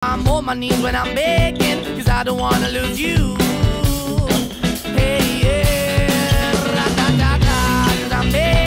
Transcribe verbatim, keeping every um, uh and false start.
I'm on my knees when I'm begging, cause I don't wanna lose you.